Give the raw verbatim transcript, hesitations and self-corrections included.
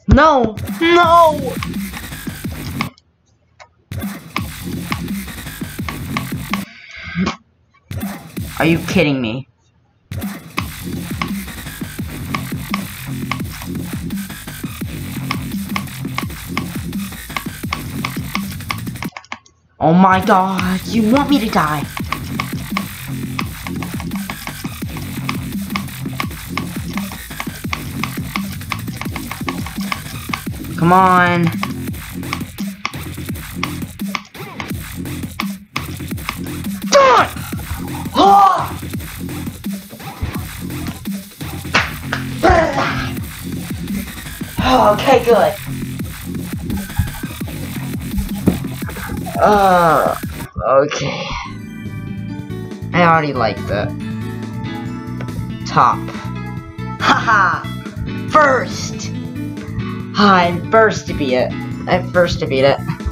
No! No! Are you kidding me? Oh my god, you want me to die? Come on. Die! Oh! Okay, good. Uh, okay. I already like that. Top. Haha! First! I'm first to beat it. I'm first to beat it.